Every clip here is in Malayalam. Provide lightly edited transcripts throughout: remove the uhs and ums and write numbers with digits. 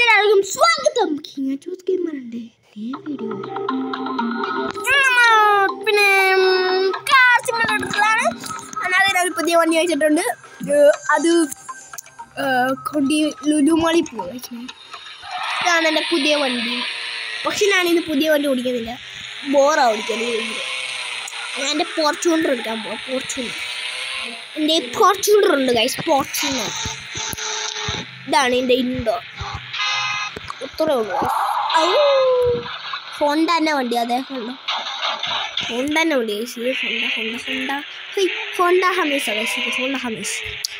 എല്ലാവർക്കും സ്വാഗതം. ഗെയിമറിന്റെ വീഡിയോ പിന്നെ ഒരു പുതിയ വണ്ടി വെച്ചിട്ടുണ്ട്. അത് കൊണ്ട് ലുലു മാളിൽ പോയി. ഇതാണ് എൻ്റെ പുതിയ വണ്ടി. പക്ഷെ ഞാനിത് പുതിയ വണ്ടി ഓടിക്കുന്നില്ല, ബോറാ ഓടിക്കുന്നത്. ഞാൻ എൻ്റെ ഫോർച്യൂണർ എടുക്കാൻ പോവാം. എൻ്റെ ഫോർച്യൂണർ ഉണ്ട് ഗൈസ്, ഫോർച്യൂണർ. ഇതാണ് എൻ്റെ ഇൻഡോർ. ഇത്രേ ഉള്ളൂ. ഹോണ്ട തന്നെ വണ്ടി, അതെ ഹോണ്ട തന്നെ വണ്ടി. ഹോണ്ട ഹമേഷ ഹോണ്ട ഹമേഷ.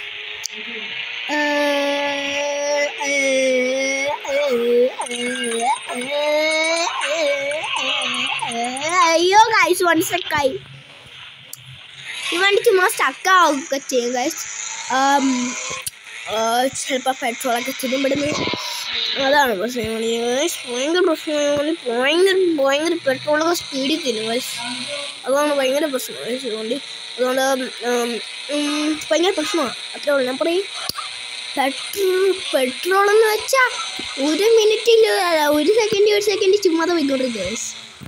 അയ്യോ ഗൈസ്, വണ്ടി സ്റ്റക്കായി. ഈ വണ്ടി ചുമ്മാ സ്റ്റക്കാവുക ചെയ്യും ഗൈസ്. ചിലപ്പോൾ പെട്രോളൊക്കെ തിരുമ്പിടുന്നു. അതാണ് പ്രശ്നം. ഭയങ്കര പ്രശ്നമാണ്. ഭയങ്കര പെട്രോളൊക്കെ സ്പീഡിൽ തരും ഗൈസ്. അതാണ് ഭയങ്കര പ്രശ്നം ഗൈസ്. അതുകൊണ്ട് ഭയങ്കര പ്രശ്നമാണ്. അത്രേ ഉള്ളൂ. ഞാൻ പറയും, പെട്രോൾ എന്ന് വെച്ചാൽ ഒരു മിനിറ്റിൽ ഒരു സെക്കൻഡ് ചുമ്മാതെ പോയിക്കൊണ്ടിരിക്കുക ഗൈസ്.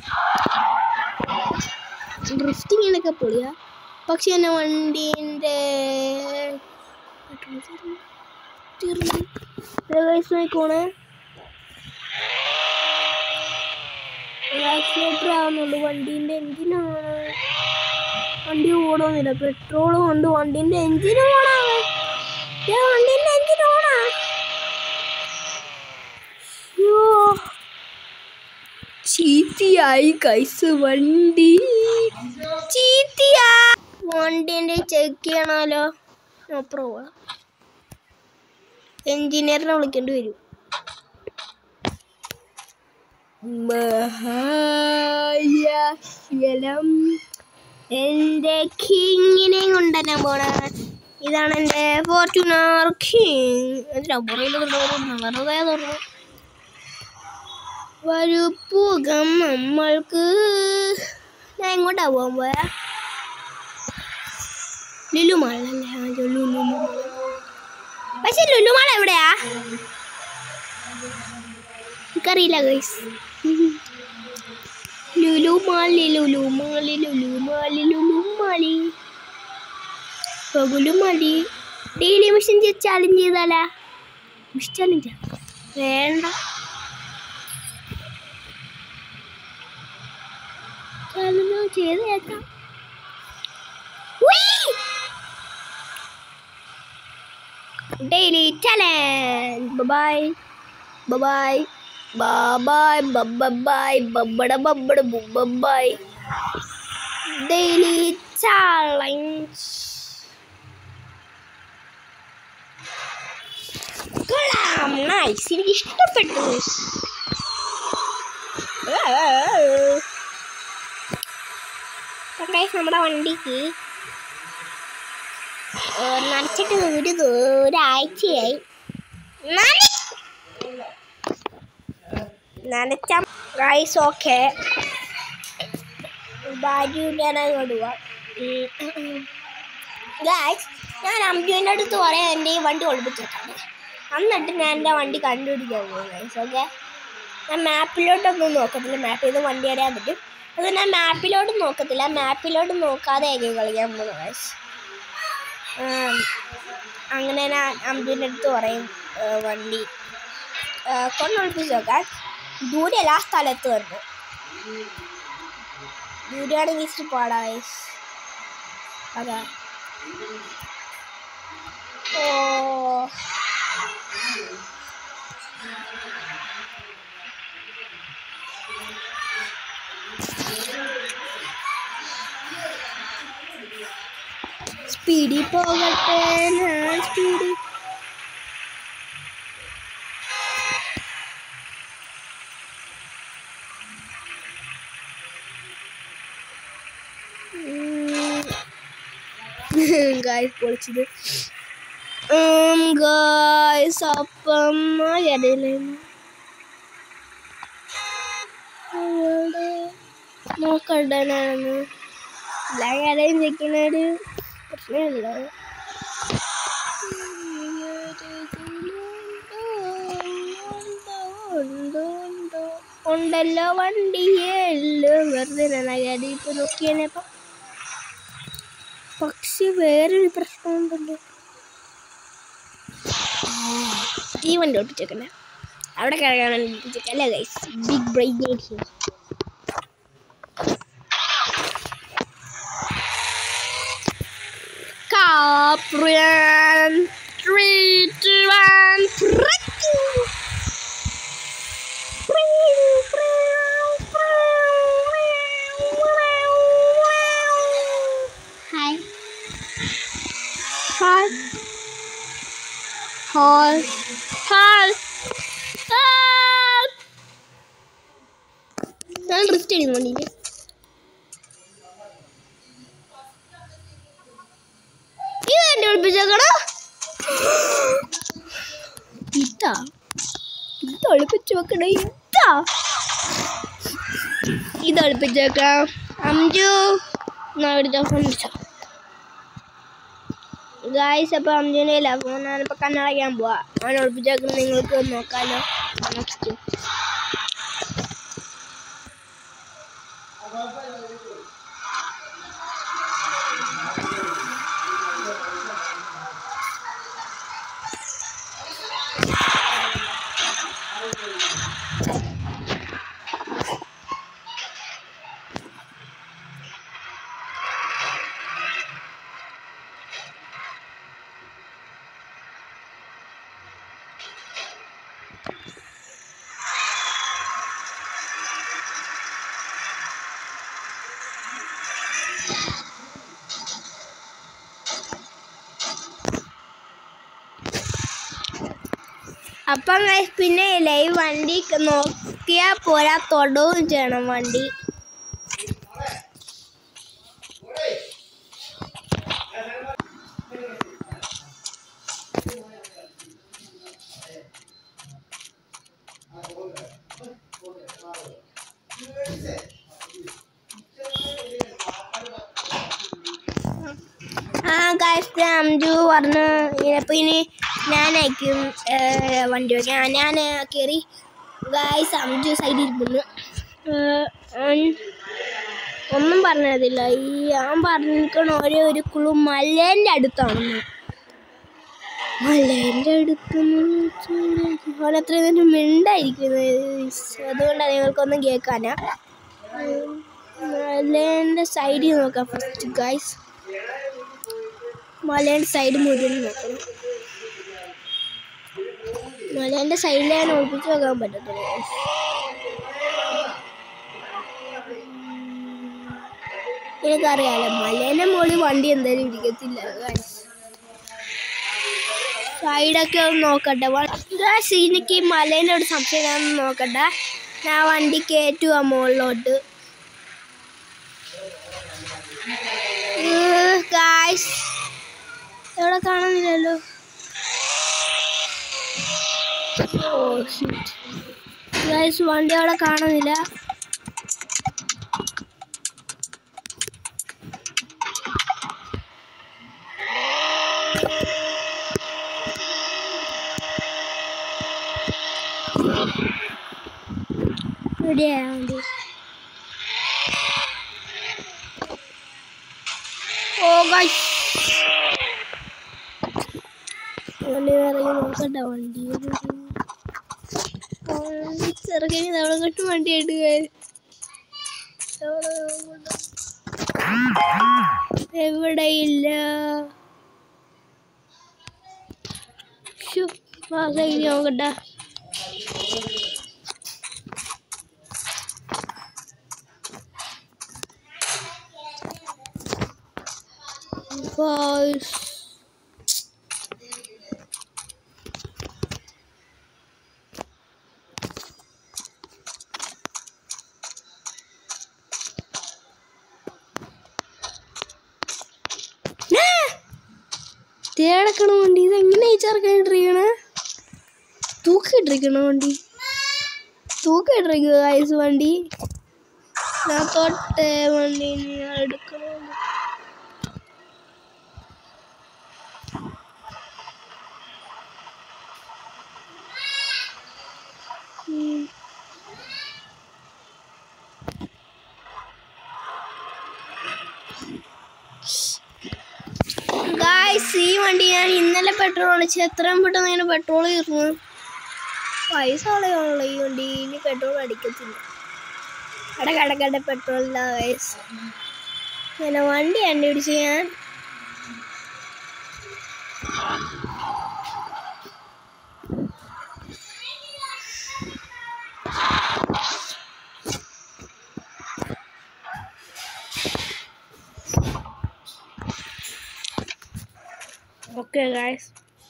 ഡ്രിഫ്റ്റിങ്ങിനൊക്കെ പൊളിയാ. പക്ഷെ എൻ്റെ വണ്ടീൻ്റെ നോക്കണേ, ആക്സിലേറ്റർ ആവുന്നുള്ളൂ. വണ്ടീൻ്റെ എഞ്ചിനാണ്. വണ്ടി ഓടുന്നില്ല. പെട്രോൾ കൊണ്ട് വണ്ടീൻ്റെ എഞ്ചിന് ഓണാണ്. വണ്ടീൻ്റെ എഞ്ചിൻ ഓണാ. ചീത്തയായി കൈസ് വണ്ടി. വണ്ടീൻ്റെ ചെക്ക് ചെയ്യണമല്ലോ. അപ്പുറം പോവാം. എഞ്ചിനീയറിനെ വിളിക്കേണ്ടി വരും. എൻ്റെ കിങ്ങിനെയും കൊണ്ടുതന്നെ പോണ. ഇതാണ് എൻ്റെ ഫോർച്യൂണർ കിങ്. വെറുതെ തുറന്നു വരും നമ്മൾക്ക്. ഞാൻ എങ്ങോട്ടാ പോകാൻ പോയാ? ലുലുമാളല്ലേ? പക്ഷെ ലുലുമാൾ എവിടെയാ എനിക്കറിയില്ല ഗൈസ്. ലുലുമാളി ഡെയിലി മിഷൻ ചാലഞ്ച് ചെയ്താലാ? മിഷൻ ചാലഞ്ച് വേണ്ട. ചെയ്തേക്കാം. Daily challenge. Bye daily challenge. Nice, എനിക്ക് ഇഷ്ടപ്പെട്ടു. നമ്മുടെ വണ്ടിക്ക് നനച്ചിട്ട് ഒരാഴ്ചയായി. നനച്ച ഗൈസ്. ഓക്കെ, ഭാര്യ ഗൈസ്. ഞാൻ അമ്മുവിൻ്റെ അടുത്ത് പറയാം എൻ്റെ ഈ വണ്ടി ഒളിപ്പിച്ചിട്ടാണ്. എന്നിട്ട് ഞാൻ എൻ്റെ വണ്ടി കണ്ടുപിടിക്കാൻ പോകും ഗൈസ്. ഓക്കെ, ഞാൻ മാപ്പിലോട്ടൊന്നും നോക്കത്തില്ല. മാപ്പിൽ നിന്ന് വണ്ടി അറിയാൻ പറ്റും. അത് ഞാൻ മാപ്പിലോട്ട് നോക്കത്തില്ല. മാപ്പിലോട്ട് നോക്കാതെ ആയിരിക്കും കളിക്കാൻ പോകുന്നത് ഗൈസ്. അങ്ങനെ ഞാൻ അമ്മുവിൻ്റെ അടുത്ത് പറയും വണ്ടി കൊണ്ടൊളിപ്പിച്ച് നോക്കാൻ. ദൂരെയല്ല, ആ സ്ഥലത്ത് വരുന്നു. ദൂരെയാണെങ്കിൽ ഇച്ചിരി പാടാ ഗൈസ്. അതാ. സ്പീഡിൽ പോകട്ടെ, ഞാൻ സ്പീഡിൽ. ഗായ്സ് പൊളിച്ചത്. ഗായ്സ് അപ്പം നോക്കണ്ടായിരുന്നു. എല്ലാവരെയും നിൽക്കുന്നൊരു പ്രശ്നമില്ല. ഉണ്ടല്ലോ വണ്ടിയല്ലോ വെറുതെ നന്നായി ഇപ്പൊ നോക്കിയാണെ. പക്ഷെ വേറൊരു പ്രശ്നമുണ്ടല്ലോ, ഈ വണ്ടി ഒട്ടിച്ചേക്കണേ അവിടെ കിടക്കാണ് ഒട്ടിച്ചേക്കല്ലേ guys. Big break Caprian 3, 2, 1 Hi. Hi. Hi. Hi. ഞാൻ ഡ്രിഫ്റ്റ് ചെയ്യുന്നു വണ്ടിയിൽ. ഇത് ഒളിപ്പിച്ചേക്കണോ? ഇത് ഒളിപ്പിച്ച് വെക്കണേ. ഇത് ഒളിപ്പിച്ചേക്കാം. അഞ്ചു ഗായ്സ്. അപ്പോൾ അഞ്ചിൻ്റെ ഇല്ല ഫോൺ. ഞാനിപ്പോൾ കണ്ണടയ്ക്കാൻ പോവാ. അവൻ ഒളിപ്പിച്ചേക്കുന്നത് നിങ്ങൾക്ക് നോക്കാമല്ലോ. അപ്പം പിന്നെ ലൈവ് വണ്ടി നോക്കിയാൽ പോരാ, തൊടവും ചെയ്യണം വണ്ടി. ഗായ്സ് അഞ്ചു പറഞ്ഞ് ഇപ്പം ഇനി ഞാനയക്കും വണ്ടി വയ്ക്കാൻ. ഞാൻ കയറി. ഗായ്സ് അഞ്ചു സൈഡിൽ ഇരിക്കുന്നു. ഒന്നും പറഞ്ഞതില്ല. ഞാൻ പറഞ്ഞിരിക്കണ ഒരു കുളു മലേൻ്റെ അടുത്താണെന്ന്. മലേൻ്റെ അടുത്തെന്ന് അവനത്ര ഇതിന് മിണ്ടായിരിക്കുന്നത്. അതുകൊണ്ടാണ് നിങ്ങൾക്കൊന്നും കേൾക്കാനാ. മലേൻ്റെ സൈഡിൽ നോക്കാം ഫസ്റ്റ് ഗായ്സ്. മലേൻ്റെ സൈഡ് മുഴുവൻ നോക്കണം. മലേൻ്റെ സൈഡിലാണ് ഒളിപ്പിച്ച് നോക്കാൻ പറ്റത്തുള്ളൂ. എനിക്കറിയാലോ മലേൻ്റെ മുകളിൽ വണ്ടി എന്തായാലും ഇരിക്കത്തില്ല. സൈഡൊക്കെ ഒന്ന് നോക്കട്ടെ. എനിക്ക് മലേൻ്റെ ഒരു സംശയം ഞാൻ നോക്കട്ടെ. ഞാൻ വണ്ടി കയറ്റുക മുകളിലോട്ട്. ഗായ്സ് എവിടെ കാണുന്നില്ലല്ലോ. ഗായ്സ് വണ്ടി അവിടെ കാണുന്നില്ല. വണ്ടി നോക്കട്ടെ. വണ്ടി ചെറുക്കനി നമ്മളെ കൊണ്ട് വണ്ടിയായിട്ട് എവിടെയില്ല. നോക്കട്ടെ. തേടക്കണ വണ്ടി. ഇതെങ്ങനെ ചെറുക്കായിട്ടിരിക്കണ? തൂക്കിയിട്ടിരിക്കണ വണ്ടി. തൂക്കിയിട്ടിരിക്കുക ഐസ് വണ്ടി. ഞാൻ തൊട്ടേ വണ്ടി എടുക്കണം. പെട്രോൾ അടിച്ച് എത്രയും പെട്ടെന്ന് ഇങ്ങനെ പെട്രോൾ തീർന്നു. പൈസ കളയാണല്ലോ ഈ വണ്ടി. ഇനി പെട്രോൾ അടിക്കത്തില്ല. കട പെട്രോൾ ഇല്ല ഗൈസ്. അങ്ങനെ വണ്ടി കണ്ടുപിടിച്ച് ഞാൻ ഓക്കെ ഗൈസ്.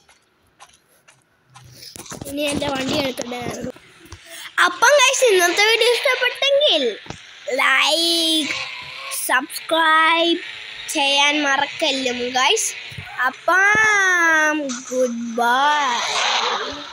ഇനി എൻ്റെ വണ്ടി എടുക്കണ്ടായിരുന്നു. അപ്പം ഗൈസ് ഇന്നത്തെ വീഡിയോ ഇഷ്ടപ്പെട്ടെങ്കിൽ ലൈക്ക് സബ്സ്ക്രൈബ് ചെയ്യാൻ മറക്കല്ലും ഗൈസ്. അപ്പം ഗുഡ് ബൈ.